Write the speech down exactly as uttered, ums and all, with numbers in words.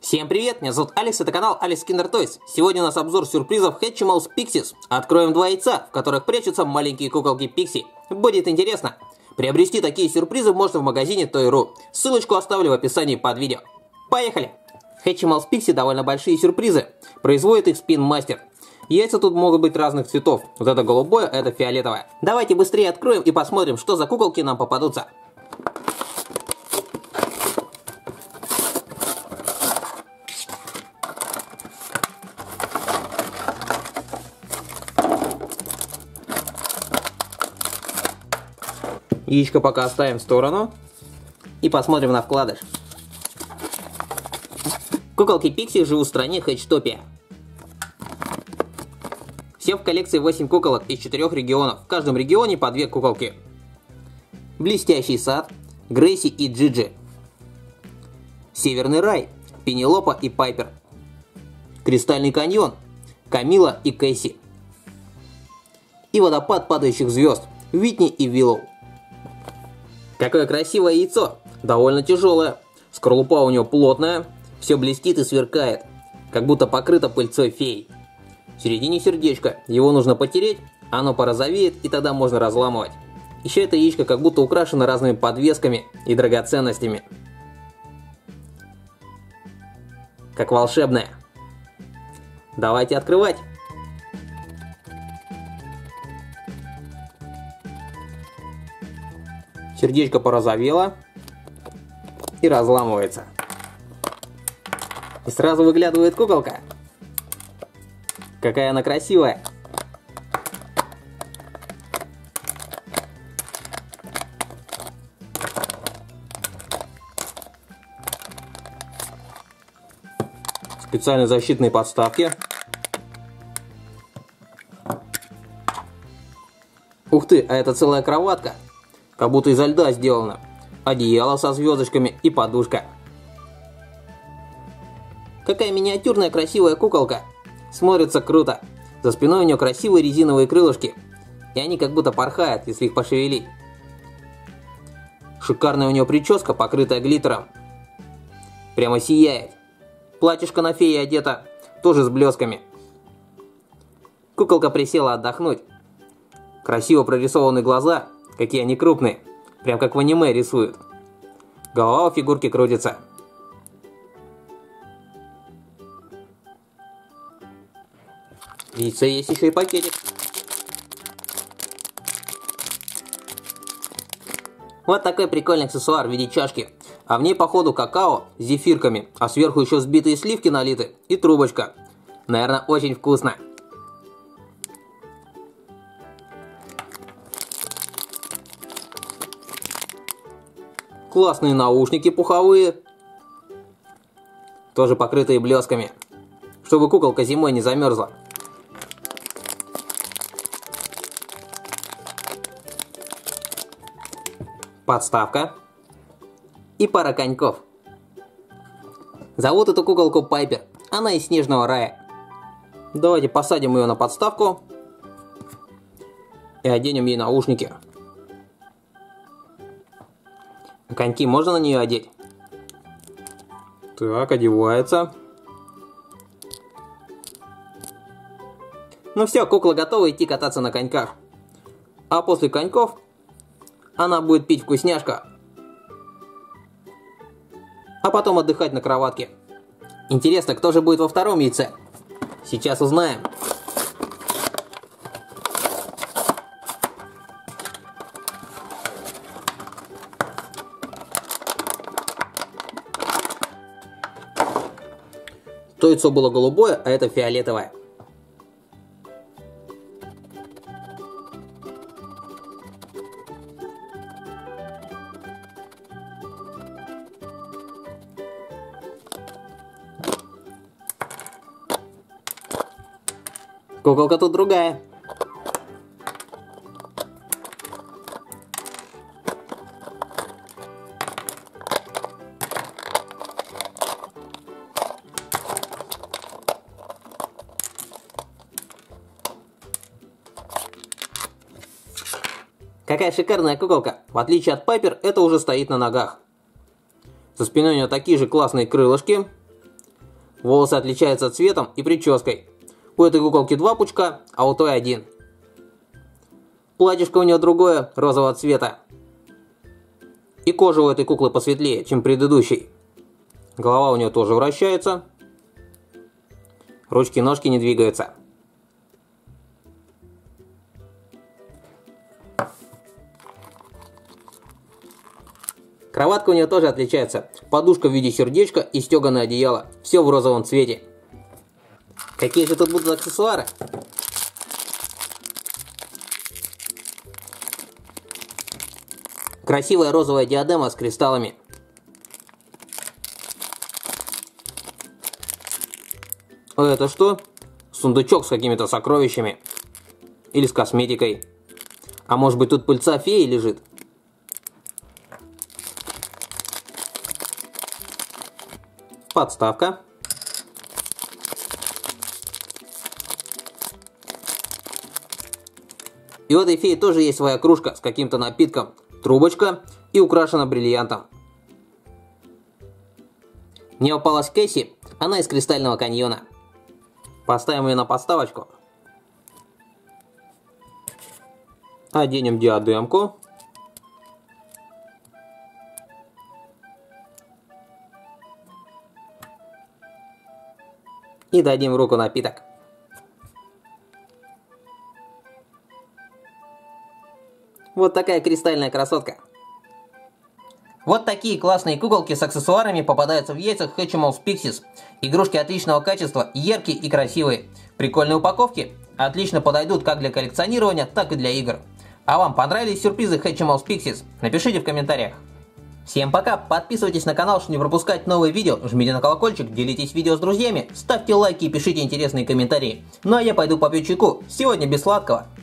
Всем привет, меня зовут Алекс, это канал Alex Kinder Toys. Сегодня у нас обзор сюрпризов Hatchimals Pixies. Откроем два яйца, в которых прячутся маленькие куколки Пикси. Будет интересно. Приобрести такие сюрпризы можно в магазине той точка ру. Ссылочку оставлю в описании под видео. Поехали! Hatchimals Pixie довольно большие сюрпризы. Производит их Spin Master. Яйца тут могут быть разных цветов. Вот это голубое, это фиолетовое. Давайте быстрее откроем и посмотрим, что за куколки нам попадутся. Яичко пока оставим в сторону и посмотрим на вкладыш. Куколки Пикси живут в стране Hatchtopia. Все в коллекции восемь куколок из четырёх регионов. В каждом регионе по две куколки. Блестящий сад, Грейси и Джиджи. Северный рай, Пенелопа и Пайпер. Кристальный каньон, Камила и Кэсси. И водопад падающих звезд, Уитни и Виллоу. Какое красивое яйцо, довольно тяжелое. Скорлупа у него плотная, все блестит и сверкает, как будто покрыто пыльцой феи. В середине сердечко, его нужно потереть, оно порозовеет и тогда можно разламывать. Еще это яичко как будто украшено разными подвесками и драгоценностями. Как волшебное. Давайте открывать. Сердечко порозовело и разламывается. И сразу выглядывает куколка. Какая она красивая. Специальные защитные подставки. Ух ты, а это целая кроватка. Как будто изо льда сделано. Одеяло со звездочками и подушка. Какая миниатюрная красивая куколка. Смотрится круто. За спиной у нее красивые резиновые крылышки. И они как будто порхают, если их пошевелить. Шикарная у нее прическа, покрытая глиттером. Прямо сияет. Платьишко на фее одето, тоже с блесками. Куколка присела отдохнуть. Красиво прорисованы глаза. Какие они крупные, прям как в аниме рисуют. Голова у фигурки крутится. Яйца есть еще и пакетик. Вот такой прикольный аксессуар в виде чашки. А в ней походу какао с зефирками, а сверху еще сбитые сливки налиты и трубочка. Наверное, очень вкусно. Классные наушники пуховые, тоже покрытые блесками, чтобы куколка зимой не замерзла. Подставка и пара коньков. Зовут эту куколку Пайпер, она из Снежного рая. Давайте посадим ее на подставку и оденем ей наушники. Коньки можно на нее одеть? Так, одевается. Ну все, кукла готова идти кататься на коньках. А после коньков она будет пить вкусняшка. А потом отдыхать на кроватке. Интересно, кто же будет во втором яйце? Сейчас узнаем. То яйцо было голубое, а это фиолетовое. Куколка тут другая. Какая шикарная куколка. В отличие от Пайпер, это уже стоит на ногах. За спиной у нее такие же классные крылышки. Волосы отличаются цветом и прической. У этой куколки два пучка, а у той один. Платьишко у нее другое, розового цвета. И кожа у этой куклы посветлее, чем предыдущей. Голова у нее тоже вращается. Ручки и ножки не двигаются. Кроватка у нее тоже отличается. Подушка в виде сердечка и стеганое одеяло. Все в розовом цвете. Какие же тут будут аксессуары? Красивая розовая диадема с кристаллами. А это что? Сундучок с какими-то сокровищами. Или с косметикой. А может быть тут пыльца феи лежит? Подставка. И у этой феи тоже есть своя кружка с каким-то напитком. Трубочка и украшена бриллиантом. Мне попалась Кэсси, она из Кристального каньона. Поставим ее на подставочку. Оденем диадемку. И дадим в руку напиток. Вот такая кристальная красотка. Вот такие классные куколки с аксессуарами попадаются в яйцах Hatchimals Pixies. Игрушки отличного качества, яркие и красивые. Прикольные упаковки отлично подойдут как для коллекционирования, так и для игр. А вам понравились сюрпризы Hatchimals Pixies? Напишите в комментариях. Всем пока, подписывайтесь на канал, чтобы не пропускать новые видео, жмите на колокольчик, делитесь видео с друзьями, ставьте лайки и пишите интересные комментарии. Ну а я пойду попью чайку, сегодня без сладкого.